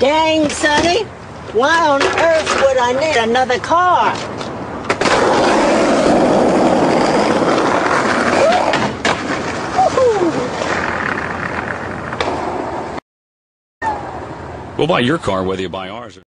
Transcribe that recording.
Dang, Sonny. Why on earth would I need another car? We'll buy your car whether you buy ours or